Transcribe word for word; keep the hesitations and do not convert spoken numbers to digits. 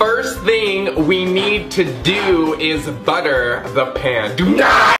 first thing we need to do is butter the pan. Do not